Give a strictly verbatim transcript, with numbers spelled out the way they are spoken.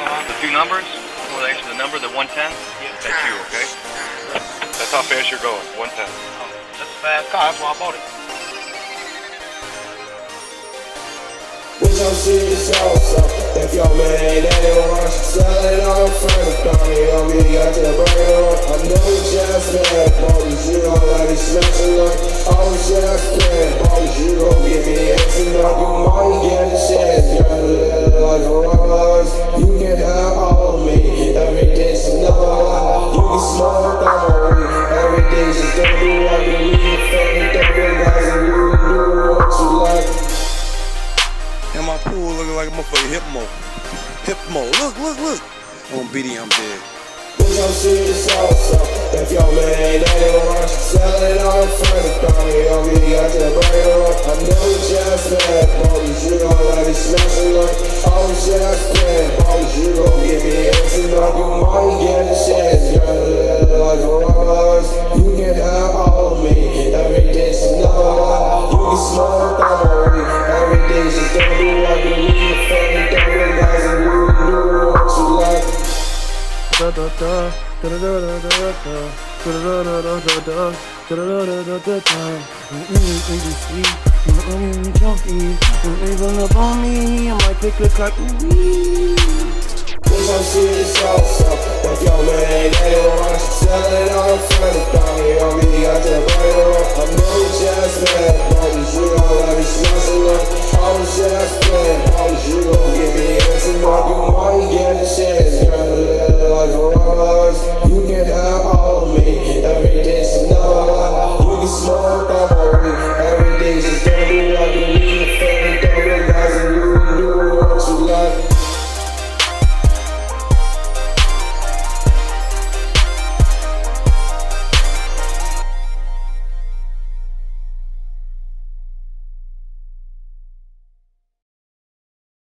The two numbers? Well, actually, the number, the one ten? Yeah. That's you, okay? That's how fast you're going, one ten. Oh, that's a fast car. That's why I bought it. We gon' see this also. If your man ain't that it wants, sell it on further. Call me on me, got the burger on. I know you just bad, boys. You gon' let me smashing up. Oh, just bad, boys. You gon' give me the answer up. You might get a chance, gotta live life around us. You can have all of me. Everything's another lie. You can smoke on my weed. Everything's just don't do like you need. Family don't realize that you can do what you like. And my pool looking like a motherfucking Hypmo. Hypmo. Look, look, look. On B D, I'm dead. We gon' see this also. If your man ain't that it wants, sell it on further. Call me on me, got the burger on. I know you just bad, boys. You gon' let me smashing up. Oh, just bad, boys. You gon' give me the answer up. You might get a chance, gotta live life around us. You can have all of me. Everything's another lie. You can smoke on my weed. Everything's just don't do like you need. Family don't realize that you can do what you like. Da da da da da da da da da da da da da da da da da da. Sweet, mm, chunky, even up on me, I might take a cut. We gon' see this also. If your man ain't that it wants, sell it on further. Call me on me, got the burger on. I know you just bad, boys. You gon' let me smashing up. Oh, just bad, boys.